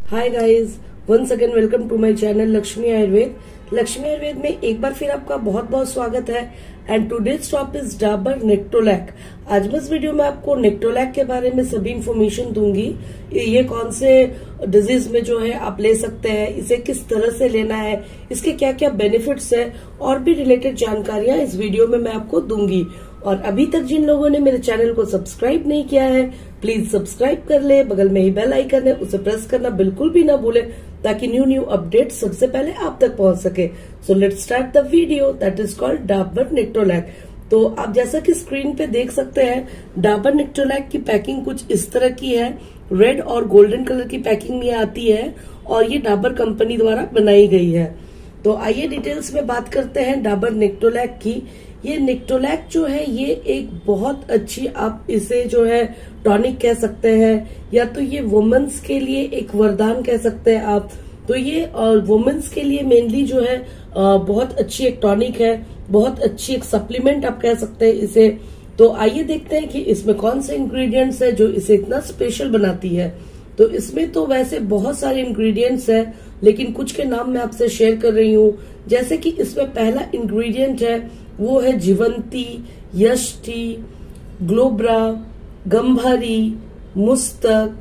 Hi guys, once again welcome to my channel Lakshmi Ayurveda. Lakshmi Ayurveda में एक बार फिर आपका बहुत बहुत स्वागत है। And today's topic is Dabur Nectolac. आज मैं इस वीडियो में आपको नेक्टोलैक के बारे में सभी इन्फॉर्मेशन दूंगी। ये कौन से डिजीज में जो है आप ले सकते हैं, इसे किस तरह से लेना है, इसके क्या क्या बेनिफिट्स है और भी रिलेटेड जानकारियां इस वीडियो में मैं आपको दूंगी। और अभी तक जिन लोगों ने मेरे चैनल को सब्सक्राइब नहीं किया है प्लीज सब्सक्राइब कर ले। बगल में ही बेल आइकन है, उसे प्रेस करना बिल्कुल भी ना भूले ताकि न्यू अपडेट सबसे पहले आप तक पहुंच सके। So let's start the video that is called Dabur Nectolac. तो आप जैसा कि स्क्रीन पे देख सकते हैं, डाबर नेक्टोलैक की पैकिंग कुछ इस तरह की है। रेड और गोल्डन कलर की पैकिंग में आती है और ये डाबर कंपनी द्वारा बनाई गई है। तो आइए डिटेल्स में बात करते हैं डाबर नेक्टोलैक की। ये नेक्टोलैक जो है ये एक बहुत अच्छी, आप इसे जो है टॉनिक कह सकते हैं या तो ये वुमेन्स के लिए एक वरदान कह सकते हैं आप। तो ये वुमेन्स के लिए मेनली जो है बहुत अच्छी एक टॉनिक है, बहुत अच्छी एक सप्लीमेंट आप कह सकते हैं इसे। तो आइए देखते हैं कि इसमें कौन से इंग्रेडिएंट्स है जो इसे इतना स्पेशल बनाती है। तो इसमें तो वैसे बहुत सारे इंग्रेडिएंट्स है, लेकिन कुछ के नाम मैं आपसे शेयर कर रही हूँ। जैसे कि इसमें पहला इंग्रेडिएंट है वो है जीवंती, यष्टि, ग्लोब्रा, गंभारी, मुस्तक,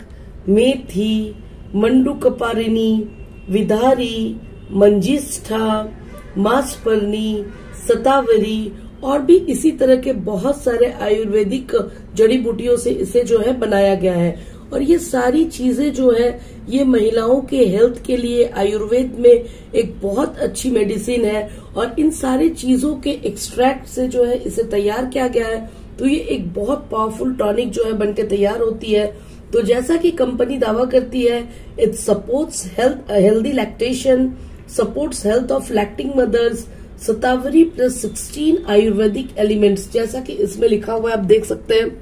मेथी, मंडूकपारिनी, विधारी, मंजिष्ठा, मासपर्णी, सतावरी और भी इसी तरह के बहुत सारे आयुर्वेदिक जड़ी बूटियों से इसे जो है बनाया गया है। और ये सारी चीजें जो है ये महिलाओं के हेल्थ के लिए आयुर्वेद में एक बहुत अच्छी मेडिसिन है। और इन सारी चीजों के एक्सट्रैक्ट से जो है इसे तैयार किया गया है। तो ये एक बहुत पावरफुल टॉनिक जो है बनके तैयार होती है। तो जैसा कि कंपनी दावा करती है, it supports healthy lactation, supports health of lactating mothers, shatavari plus 16 Ayurvedic elements. जैसा कि इसमें लिखा हुआ है आप देख सकते हैं,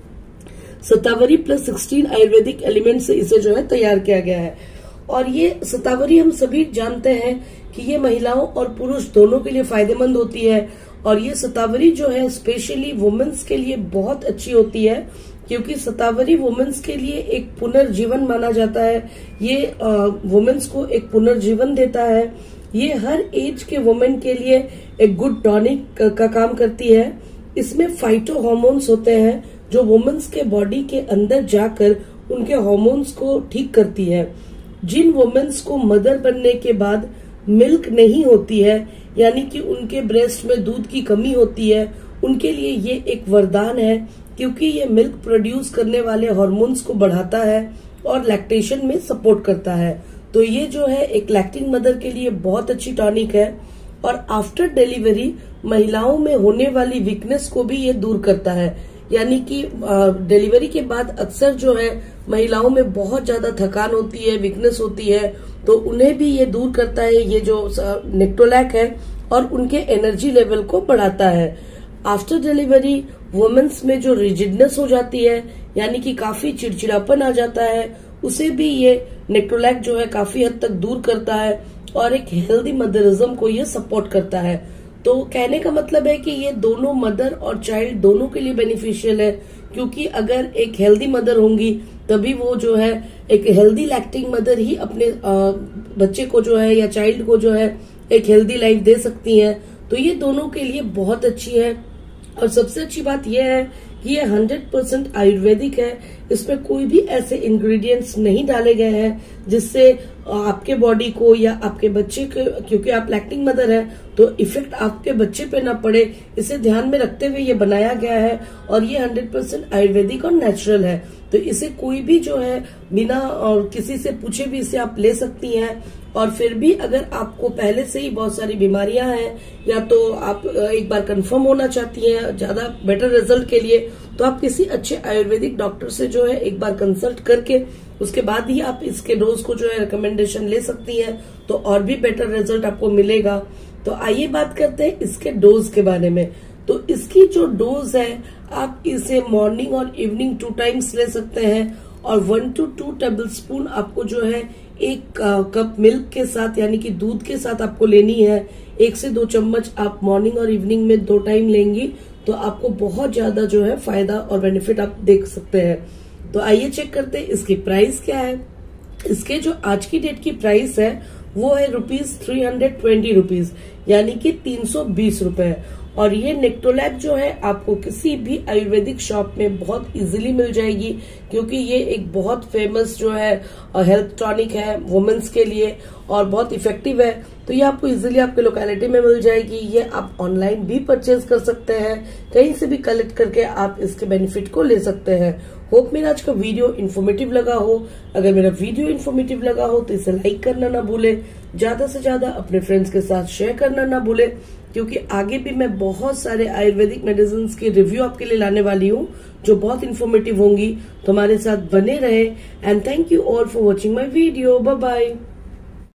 शतावरी प्लस 16 आयुर्वेदिक एलिमेंट से इसे जो है तैयार किया गया है। और ये शतावरी हम सभी जानते हैं कि ये महिलाओं और पुरुष दोनों के लिए फायदेमंद होती है। और ये शतावरी जो है स्पेशली वुमेन्स के लिए बहुत अच्छी होती है, क्योंकि शतावरी वुमेन्स के लिए एक पुनर्जीवन माना जाता है। ये वुमेन्स को एक पुनर्जीवन देता है। ये हर एज के वुमेन के लिए एक गुड टॉनिक का काम करती है। इसमें फाइटो हार्मोन्स होते हैं जो वुमेन्स के बॉडी के अंदर जाकर उनके हार्मोन्स को ठीक करती है। जिन वुमेन्स को मदर बनने के बाद मिल्क नहीं होती है, यानी कि उनके ब्रेस्ट में दूध की कमी होती है, उनके लिए ये एक वरदान है, क्योंकि ये मिल्क प्रोड्यूस करने वाले हार्मोन्स को बढ़ाता है और लैक्टेशन में सपोर्ट करता है। तो ये जो है एक लैक्टिंग मदर के लिए बहुत अच्छी टॉनिक है। और आफ्टर डिलीवरी महिलाओं में होने वाली वीकनेस को भी ये दूर करता है। यानी कि डिलीवरी के बाद अक्सर जो है महिलाओं में बहुत ज्यादा थकान होती है, वीकनेस होती है, तो उन्हें भी ये दूर करता है ये जो नेक्टोलैक है, और उनके एनर्जी लेवल को बढ़ाता है। आफ्टर डिलीवरी वुमेन्स में जो रिजिडनेस हो जाती है, यानी कि काफी चिड़चिड़ापन आ जाता है, उसे भी ये नेक्टोलैक जो है काफी हद तक दूर करता है और एक हेल्दी मदरिज्म को ये सपोर्ट करता है। तो कहने का मतलब है कि ये दोनों मदर और चाइल्ड दोनों के लिए बेनिफिशियल है, क्योंकि अगर एक हेल्दी मदर होंगी तभी वो जो है एक हेल्दी लैक्टिंग मदर ही अपने बच्चे को जो है या चाइल्ड को जो है एक हेल्दी लाइफ दे सकती है। तो ये दोनों के लिए बहुत अच्छी है। और सबसे अच्छी बात यह है कि ये 100% आयुर्वेदिक है। इसमें कोई भी ऐसे इंग्रेडिएंट्स नहीं डाले गए हैं जिससे आपके बॉडी को या आपके बच्चे को, क्योंकि आप लैक्टिंग मदर है तो इफेक्ट आपके बच्चे पे ना पड़े, इसे ध्यान में रखते हुए ये बनाया गया है। और ये 100% आयुर्वेदिक और नेचुरल है। तो इसे कोई भी जो है बिना और किसी से पूछे भी इसे आप ले सकती हैं। और फिर भी अगर आपको पहले से ही बहुत सारी बीमारियां हैं या तो आप एक बार कंफर्म होना चाहती हैं ज्यादा बेटर रिजल्ट के लिए, तो आप किसी अच्छे आयुर्वेदिक डॉक्टर से जो है एक बार कंसल्ट करके उसके बाद ही आप इसके डोज को जो है रिकमेंडेशन ले सकती हैं, तो और भी बेटर रिजल्ट आपको मिलेगा। तो आइए बात करते हैं इसके डोज के बारे में। तो इसकी जो डोज है, आप इसे मॉर्निंग और इवनिंग 2 टाइम्स ले सकते हैं। और 1 to 2 टेबलस्पून आपको जो है एक कप मिल्क के साथ, यानी कि दूध के साथ आपको लेनी है। 1 से 2 चम्मच आप मॉर्निंग और इवनिंग में 2 टाइम लेंगी तो आपको बहुत ज्यादा जो है फायदा और बेनिफिट आप देख सकते हैं। तो आइए चेक करते हैं इसकी प्राइस क्या है। इसके जो आज की डेट की प्राइस है वो है ₹320, यानी कि 320 रुपए। और ये नेक्टोलैक जो है आपको किसी भी आयुर्वेदिक शॉप में बहुत इजीली मिल जाएगी, क्योंकि ये एक बहुत फेमस जो है हेल्थ टॉनिक है वुमेन्स के लिए और बहुत इफेक्टिव है। तो ये आपको इजीली आपके लोकेलिटी में मिल जाएगी। ये आप ऑनलाइन भी परचेज कर सकते हैं, कहीं से भी कलेक्ट करके आप इसके बेनिफिट को ले सकते हैं। होप मेरा आज का वीडियो इन्फॉर्मेटिव लगा हो। अगर मेरा वीडियो इन्फॉर्मेटिव लगा हो तो इसे लाइक करना ना भूले, ज्यादा से ज्यादा अपने फ्रेंड्स के साथ शेयर करना ना भूले, क्योंकि आगे भी मैं बहुत सारे आयुर्वेदिक मेडिसिन के रिव्यू आपके लिए लाने वाली हूँ जो बहुत इन्फॉर्मेटिव होंगी। तो हमारे साथ बने रहे and thank you all for watching my video. Bye bye.